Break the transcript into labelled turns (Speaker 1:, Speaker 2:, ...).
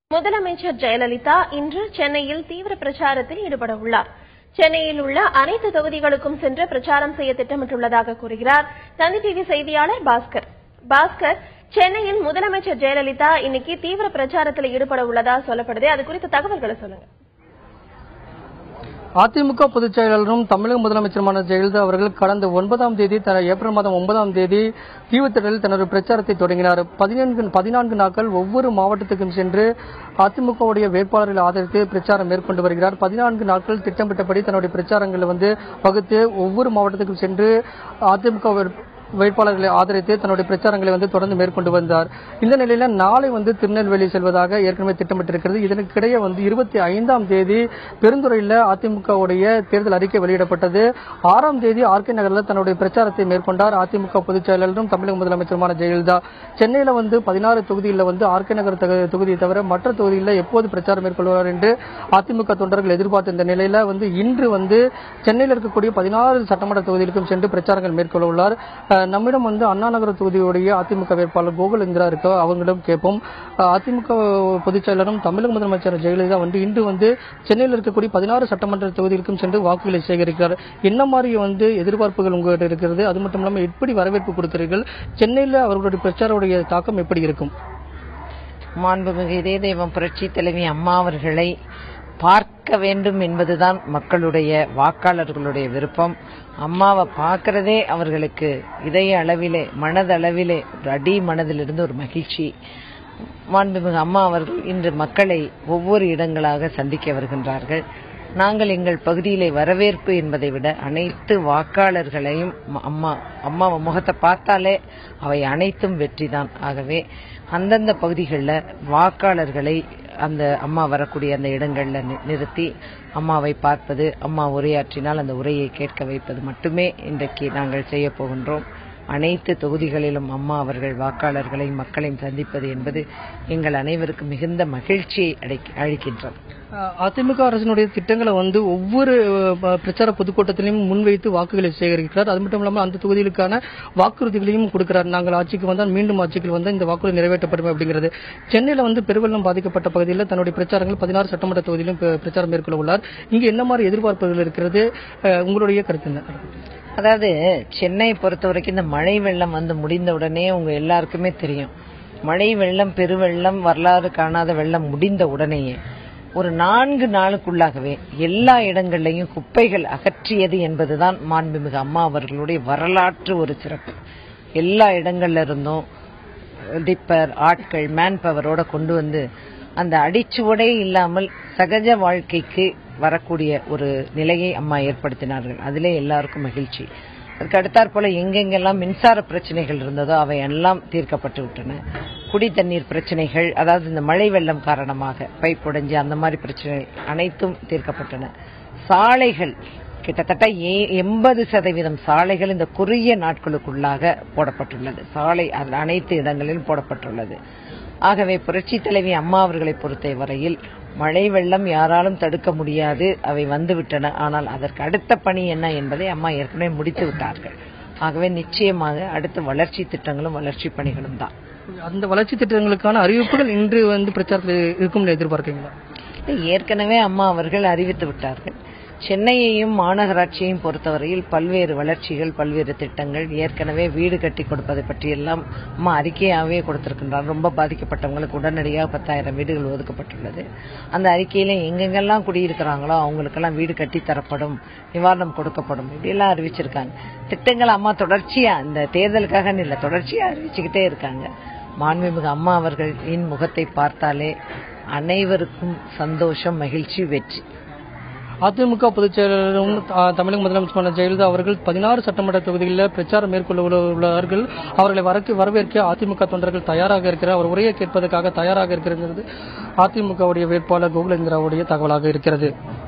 Speaker 1: முதலமைச்சர் ஜெயலலிதா இன்று சென்னையில் தீவிர பிரச்சாரத்தில் ஈடுபட உள்ளார். சென்னையில் உள்ள அனைத்து தொகுதிகளுக்கும் சென்று பிரச்சாரம் செய்ய திட்டமிட்டுள்ளதாக கூறுகிறார் தந்தி டிவி செய்தியாளர் பாஸ்கர். சென்னையில் முதலமைச்சர் ஜெயலலிதா இன்னைக்கு தீவிர பிரச்சாரத்தில் ஈடுபட உள்ளதா சொல்லப்படுது. அது குறித்த தகவல்களை சொல்லுங்க.
Speaker 2: அதிமுக பொதுச் செயலாளரும் தமிழக முதலமைச்சருமான ஜெயலலிதா அவர்கள் கடந்த 9ஆம் தேதி ஏப்ரல் மாதம் 9ஆம் தேதி தீவுத்திடலில் தனது பிரச்சாரத்தை தொடங்கினார். 14 நாட்கள் ஒவ்வொரு மாவட்டத்துக்கும் சென்று அதிமுகவுடைய வேட்பாளர்களை ஆதரித்து பிரச்சாரம் மேற்கொண்டு வருகிறார். 14 நாட்கள் திட்டமிட்டபடி தன்னுடைய பிரச்சாரங்களை வகுத்து ஒவ்வொரு மாவட்டத்துக்கும் சென்று அதிமுக வேட்பாளர்களை ஆதரித்து தன்னுடைய பிரச்சாரங்களை தொடர்ந்து மேற்கொண்டு வந்தார். இந்த நிலையில நாளை திருநெல்வேலி செல்வதாக ஏற்கனவே திட்டமிட்டிருக்கிறது. இதற்கிடையே 25ஆம் தேதி பெருந்துறையில் அதிமுகவுடைய தேர்தல் அறிக்கை வெளியிடப்பட்டது. 6ஆம் தேதி ஆர்கே நகரில் தன்னுடைய பிரச்சாரத்தை மேற்கொண்டார் அதிமுக பொதுச் செயலாளரும் தமிழக முதலமைச்சருமான ஜெயலலிதா. சென்னையில் 16 தொகுதியில் ஆர்கே நகர் தொகுதியை தவிர மற்ற தொகுதியில் எப்போது பிரச்சாரம் மேற்கொள்வார் என்று அதிமுக தொண்டர்கள் எதிர்பார்த்த இந்த நிலையில இன்று சென்னையில் இருக்கக்கூடிய 16 சட்டமன்ற தொகுதிகளுக்கும் சென்று பிரச்சாரங்கள் மேற்கொள்ள உள்ளார். நம்மிடம் அண்ணா நகர தொகுதியுடைய அதிமுக வேட்பாளர் கோகுலேந்திரா இருக்கோ, அவங்களிடம் கேட்போம். அதிமுக பொதுச் செயலரும் தமிழக முதலமைச்சர் ஜெயலலிதா இன்று சென்னையில் இருக்கக்கூடிய 16 சட்டமன்ற தொகுதிகளுக்கும் சென்று வாக்குகளை சேகரிக்கிறார். என்ன மாதிரி எதிர்பார்ப்புகள் உங்ககிட்ட இருக்கிறது? அது மட்டும் இல்லாமல் எப்படி வரவேற்பு கொடுக்கிறீர்கள்? சென்னையில் அவர்களுடைய பிரச்சாரவுடைய தாக்கம் எப்படி இருக்கும்?
Speaker 3: மாண்புமிகு இதய தெய்வம் புரட்சி தலைவி அம்மா அவர்களை பார்க்க வேண்டும் என்பதுதான் மக்களுடைய வாக்காளர்களுடைய விருப்பம். அம்மாவை பார்க்கிறதே அவர்களுக்கு இதய அளவிலே மனதளவிலே ஒரு அடி மனதிலிருந்து ஒரு மகிழ்ச்சி. மாண்புமிகு அம்மா அவர்கள் இன்று மக்களை ஒவ்வொரு இடங்களாக சந்திக்க வருகின்றார்கள். நாங்கள் எங்கள் பகுதியிலே வரவேற்பு என்பதை விட அனைத்து வாக்காளர்களையும் அம்மா முகத்தை பார்த்தாலே அவை அனைத்தும் வெற்றிதான். ஆகவே அந்தந்த பகுதிகளில் வாக்காளர்களை அந்த அம்மா வரக்கூடிய அந்த இடங்கள்ல நிறுத்தி அம்மாவை பார்ப்பது, அம்மா உரையாற்றினால் அந்த உரையை கேட்க வைப்பது மட்டுமே இன்றைக்கு நாங்கள் செய்ய போகின்றோம். அனைத்து தொகுதிகளிலும் அம்மா அவர்கள் வாக்காளர்களையும் மக்களையும் சந்திப்பது என்பது எங்கள் அனைவருக்கும் மிகுந்த மகிழ்ச்சியை அளிக்கின்றது.
Speaker 2: அதிமுக அரசினுடைய திட்டங்களை ஒவ்வொரு பிரச்சார பொதுக்கூட்டத்திலையும் முன்வைத்து வாக்குகளை சேகரிக்கிறார். அது மட்டும் இல்லாமல் அந்த தொகுதிகளுக்கான வாக்குறுதிகளையும் கொடுக்கிறார். நாங்கள் ஆட்சிக்கு வந்தால் மீண்டும் ஆட்சிக்கு வந்தால் இந்த வாக்குறுதி நிறைவேற்றப்படும் அப்படிங்கிறது. சென்னையில் பெருவெள்ளம் பாதிக்கப்பட்ட பகுதியில் தன்னுடைய பிரச்சாரங்கள் 16 சட்டமன்ற தொகுதியிலும் பிரச்சாரம் மேற்கொள்ள உள்ளார். இங்கு என்ன மாதிரி எதிர்பார்ப்புகள் இருக்கிறது? உங்களுடைய கருத்து என்ன?
Speaker 3: அதாவது சென்னை பொறுத்த வரைக்கும் இந்த மழை வெள்ளம் முடிந்த உடனே உங்க எல்லாருக்குமே தெரியும். மழை வெள்ளம் பெருவெள்ளம் வரலாறு காணாத வெள்ளம் முடிந்த உடனேயே ஒரு 4 நாளுக்குள்ளாகவே எல்லா இடங்களையும் குப்பைகள் அகற்றியது என்பதுதான் மாண்புமிகு அம்மா அவர்களுடைய வரலாற்று ஒரு சிறப்பு. எல்லா இடங்கள்ல இருந்தும் டிப்பர் ஆட்கள் மேன் பவரோட கொண்டு அந்த அடிச்சுவடே இல்லாமல் சகஜ வாழ்க்கைக்கு வரக்கூடிய ஒரு நிலையை அம்மா ஏற்படுத்தினார்கள். அதிலே எல்லாருக்கும் மகிழ்ச்சி. அதுக்கு அடுத்தாற் போல எங்கெங்கெல்லாம் மின்சார பிரச்சனைகள் இருந்ததோ அவை எல்லாம் தீர்க்கப்பட்டு விட்டன. குடி தண்ணீர் பிரச்சனைகள், அதாவது இந்த மழை வெள்ளம் காரணமாக பைப் உடைஞ்சு அந்த மாதிரி பிரச்சனைகள் அனைத்தும் தீர்க்கப்பட்டன. சாலைகள் கிட்டத்தட்ட 80% சாலைகள் இந்த குறுகிய நாட்களுக்குள்ளாக போடப்பட்டுள்ளது. சாலை அனைத்து இடங்களிலும் போடப்பட்டுள்ளது. ஆகவே புரட்சி தலைவி அம்மா அவர்களை பொறுத்த வரையில் மழை வெள்ளம் யாராலும் தடுக்க முடியாது, அவை வந்துவிட்டன. ஆனால் அதற்கு அடுத்த பணி என்ன என்பதை அம்மா ஏற்கனவே முடித்து விட்டார்கள். ஆகவே நிச்சயமாக அடுத்த வளர்ச்சி திட்டங்களும் வளர்ச்சி பணிகளும் தான்.
Speaker 2: அந்த வளர்ச்சி திட்டங்களுக்கான அறிவிப்புகள் இன்று பிரச்சாரத்தில் இருக்கும் எதிர்பார்க்கிறீங்களா?
Speaker 3: ஏற்கனவே அம்மா அவர்கள் அறிவித்து விட்டார்கள். சென்னையையும் மாநகராட்சியையும் பொறுத்தவரையில் பல்வேறு வளர்ச்சிகள், பல்வேறு திட்டங்கள், ஏற்கனவே வீடு கட்டி கொடுப்பதை பற்றியெல்லாம் அம்மா அறிக்கையாகவே கொடுத்திருக்கின்றார். ரொம்ப பாதிக்கப்பட்டவங்களுக்கு உடனடியாக 10,000 வீடுகள் ஒதுக்கப்பட்டுள்ளது. அந்த அறிக்கையில எங்கெங்கெல்லாம் குடியிருக்கிறாங்களோ அவங்களுக்கெல்லாம் வீடு கட்டி தரப்படும், நிவாரணம் கொடுக்கப்படும், இப்படியெல்லாம் அறிவிச்சிருக்காங்க. திட்டங்கள் அம்மா தொடர்ச்சியா இந்த தேர்தலுக்காக இல்ல, தொடர்ச்சியா அறிவிச்சுக்கிட்டே இருக்காங்க. மாண்புமிகு அம்மா அவர்களின் முகத்தை பார்த்தாலே அனைவருக்கும் சந்தோஷம், மகிழ்ச்சி, வெற்றி.
Speaker 2: அதிமுக பொதுச் செயலாளரும் தமிழக முதலமைச்சர் ஜெயலலிதா அவர்கள் 16 சட்டமன்ற தொகுதிகளில் பிரச்சாரம் மேற்கொள்ள உள்ளார்கள். அவர்களை வரவேற்க அதிமுக தொண்டர்கள் தயாராக இருக்கிறார். அவர் உரையை கேட்பதற்காக தயாராக இருக்கிறது அதிமுகவுடைய வேட்பாளர் கோகுலேந்திராவுடைய தகவலாக இருக்கிறது.